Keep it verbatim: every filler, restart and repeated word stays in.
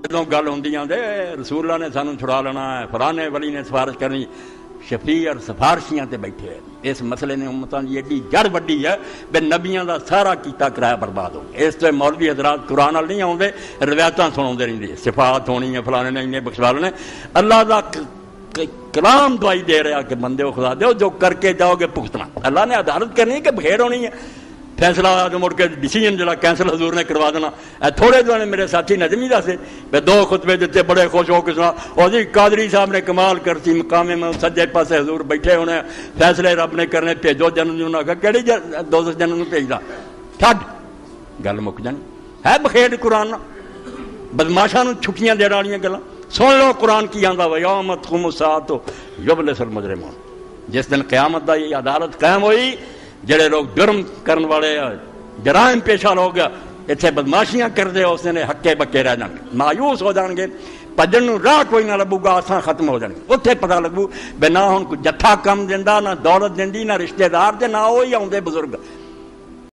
جدوں گل ہوندیاں دے رسول اللہ نے سانو چھڑا لینا ہے، فلانے ولی نے سفارش کرنی، شفیع اور سفارشیاں تے بیٹھے ہیں۔ اس مسئلے نے امتاں دی ایڈی جڑ وڈی ہے بے نبیاں دا سارا کیتا کرایا برباد ہو گیا۔ اس تے مولوی حضرات قرآن نال نہیں آوندے، روایتاں سناوندے رہندے، صفات ہونی ہے، فلانے نے انہیں بخشوال نے۔ اللہ دا کلام دعائی دے رہا کہ بندے و خدا دے جو کر کے جاؤ گے بھگتنا۔ اللہ نے عدالت کرنی ہے کہ بھیڑ ہونی ہے، فیصلہ جو مڑ کے ڈیسیجن جڑا کینسل حضور نے کروا دینا۔ اے تھوڑے جو نے میرے ساتھی نظمی دسے میں دو خطبے دیتے بڑے خوش ہو کے سنا، اور جی قادری صاحب نے کمال کرتی، مقام میں سجے پاسے حضور بیٹھے ہونے، فیصلے رب نے کرنے، بھیجو جنم جو نہ کہڑی دوزخ جنم نو بھیجدا، چھڈ گل مک جانی ہے بخیر قرآن بدماشاں نو چھٹیاں دین والیاں گلاں۔ سن لو قرآن کی آندا ویوم تقوم الساعۃ یبلس المجرمون، جس دن قیامت دا یہ عدالت قائم ہوئی، جڑے لوگ جرم کرن والے جرائم پیشہ لوگ اتنے بدماشیاں کرتے اس نے ہکے بکے رہ جان گے، مایوس ہو جان گے، بجن راہ کوئی نہ لبو گا، آساں ختم ہو جان گے۔ اتنے پتہ لگو بے نہ ہن کوئی جتھا کم دینا، نہ دولت دیندی، نہ رشتے دار دے، نہ وہی آؤندے بزرگ